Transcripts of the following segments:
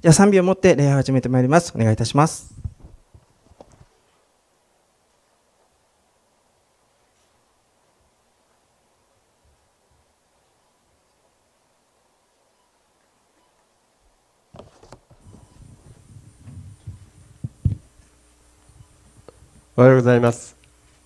では賛美を持って礼拝を始めてまいります。お願いいたします。 おはようございます。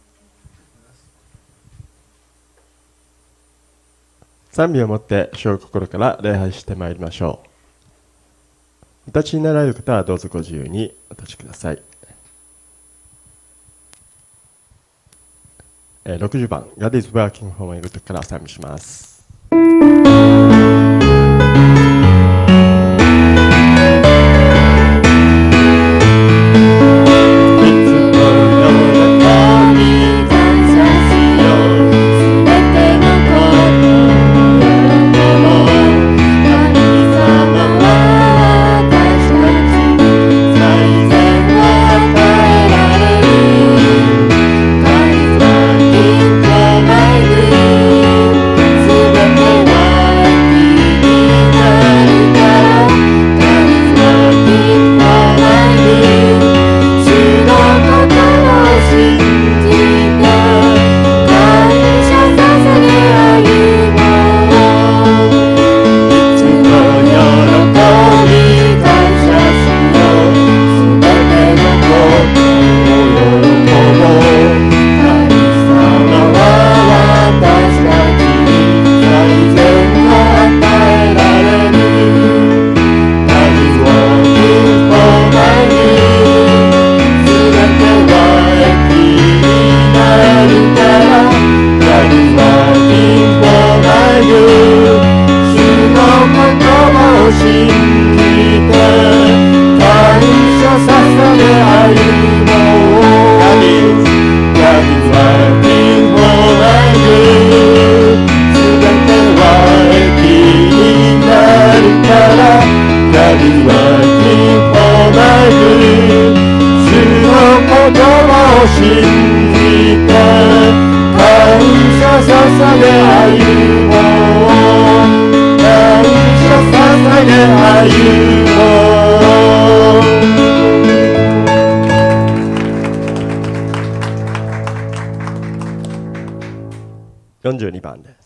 賛美をもって主を心から礼拝してまいりましょう。お立ちになられる方はどうぞご自由にお立ちください。60番 God is working for my good から賛美します。42番です。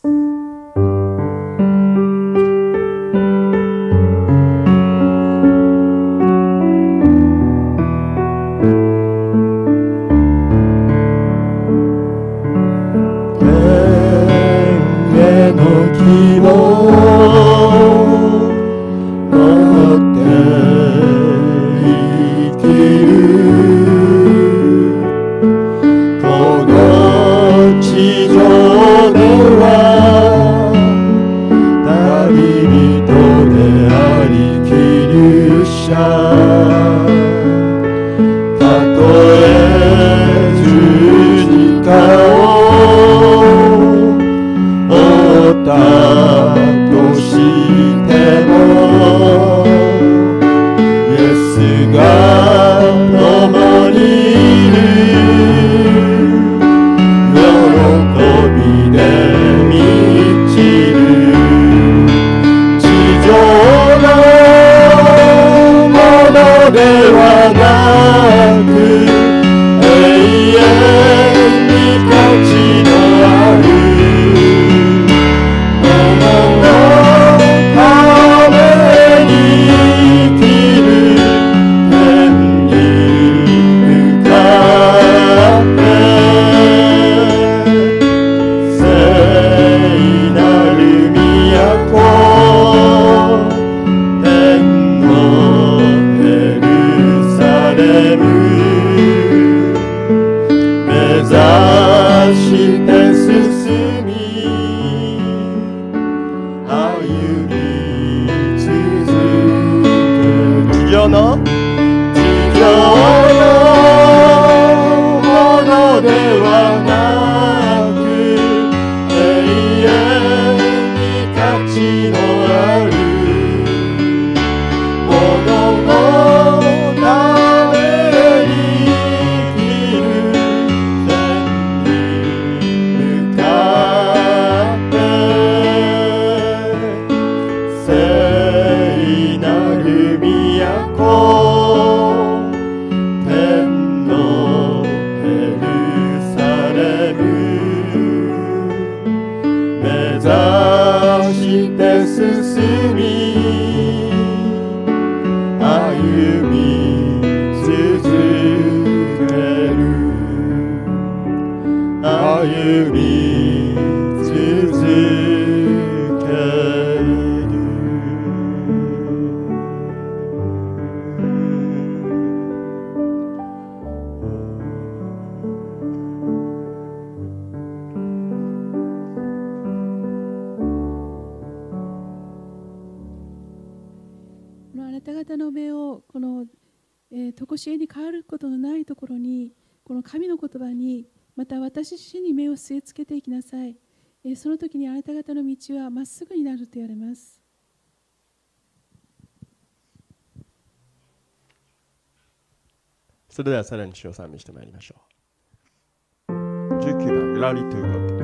聖なる都なた方の目をこの常しえに変わることのないところに、この神の言葉に、また私自身に目を据え付けていきなさい。その時にあなた方の道はまっすぐになると言われます。 それではさらに主を賛美してまいりましょう。19番、Glory to God。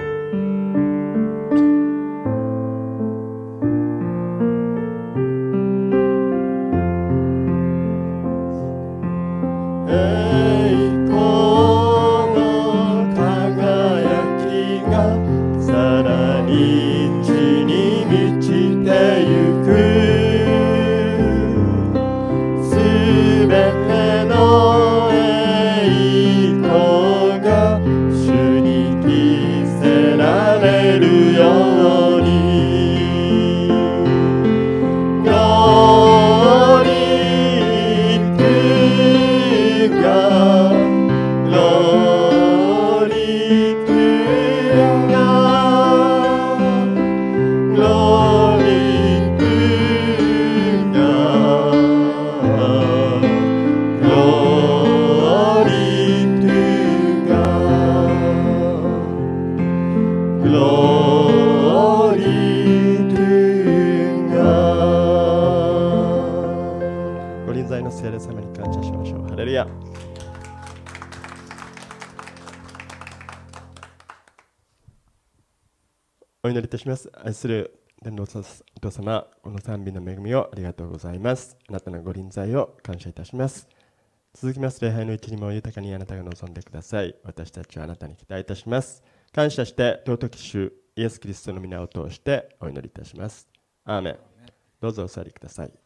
お祈りいたします。愛する天皇お父様、この賛美の恵みをありがとうございます。あなたのご臨在を感謝いたします。続きます礼拝のうちにも豊かにあなたが望んでください。私たちはあなたに期待いたします。感謝して尊き主イエス・キリストの皆を通してお祈りいたします。アーメン。どうぞお座りください。